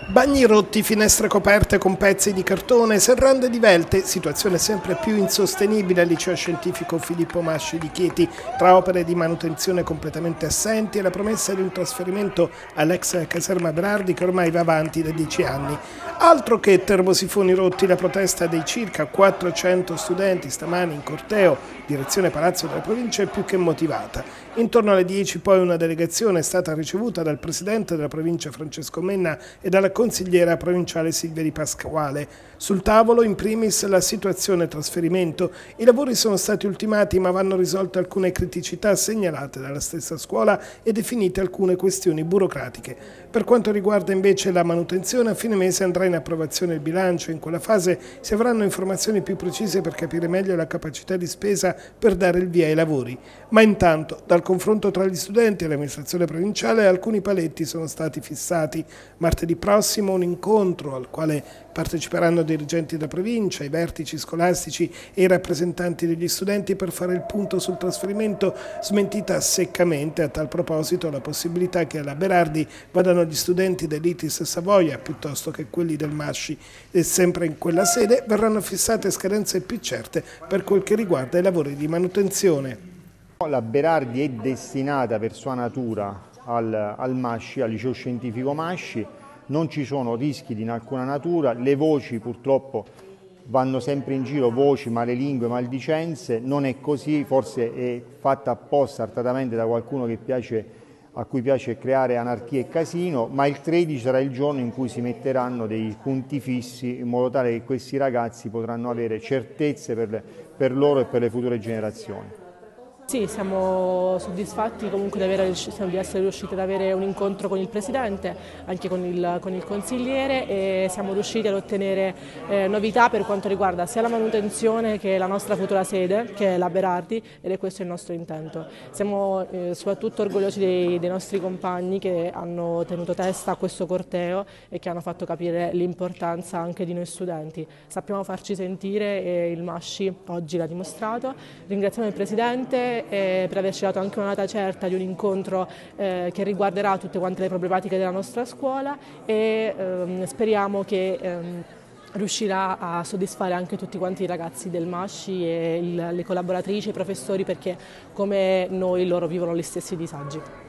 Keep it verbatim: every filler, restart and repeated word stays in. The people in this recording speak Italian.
Bagni rotti, finestre coperte con pezzi di cartone, serrande divelte, situazione sempre più insostenibile al liceo scientifico Filippo Masci di Chieti, tra opere di manutenzione completamente assenti e la promessa di un trasferimento all'ex caserma Berardi che ormai va avanti da dieci anni. Altro che termosifoni rotti, la protesta dei circa quattrocento studenti stamani in corteo, direzione Palazzo della Provincia, è più che motivata. Intorno alle dieci poi una delegazione è stata ricevuta dal presidente della provincia Francesco Menna e dalla consigliera provinciale Silvia Di Pasquale. Sul tavolo in primis la situazione trasferimento. I lavori sono stati ultimati ma vanno risolte alcune criticità segnalate dalla stessa scuola e definite alcune questioni burocratiche. Per quanto riguarda invece la manutenzione, a fine mese andrà in approvazione il bilancio. In quella fase si avranno informazioni più precise per capire meglio la capacità di spesa per dare il via ai lavori. Ma intanto, dal confronto tra gli studenti e l'amministrazione provinciale, alcuni paletti sono stati fissati. Martedì prossimo un incontro al quale parteciperanno dirigenti della provincia, i vertici scolastici e i rappresentanti degli studenti per fare il punto sul trasferimento, smentita seccamente a tal proposito la possibilità che alla Berardi vadano gli studenti dell'I T I S Savoia piuttosto che quelli del Masci, e sempre in quella sede verranno fissate scadenze più certe per quel che riguarda i lavori di manutenzione. La Berardi è destinata per sua natura al, al Masci, al liceo scientifico Masci, non ci sono rischi di alcuna natura, le voci purtroppo vanno sempre in giro, voci, malelingue, maldicenze, non è così, forse è fatta apposta artatamente da qualcuno che piace, a cui piace creare anarchia e casino, ma il tredici sarà il giorno in cui si metteranno dei punti fissi in modo tale che questi ragazzi potranno avere certezze per, per loro e per le future generazioni. Sì, siamo soddisfatti comunque di, avere, di essere riusciti ad avere un incontro con il Presidente, anche con il, con il consigliere, e siamo riusciti ad ottenere eh, novità per quanto riguarda sia la manutenzione che la nostra futura sede, che è la Berardi, ed è questo il nostro intento. Siamo eh, soprattutto orgogliosi dei, dei nostri compagni che hanno tenuto testa a questo corteo e che hanno fatto capire l'importanza anche di noi studenti. Sappiamo farci sentire e il Masci oggi l'ha dimostrato. Ringraziamo il Presidente per averci dato anche una data certa di un incontro eh, che riguarderà tutte quante le problematiche della nostra scuola e ehm, speriamo che ehm, riuscirà a soddisfare anche tutti quanti i ragazzi del Masci e il, le collaboratrici e i professori, perché come noi loro vivono gli stessi disagi.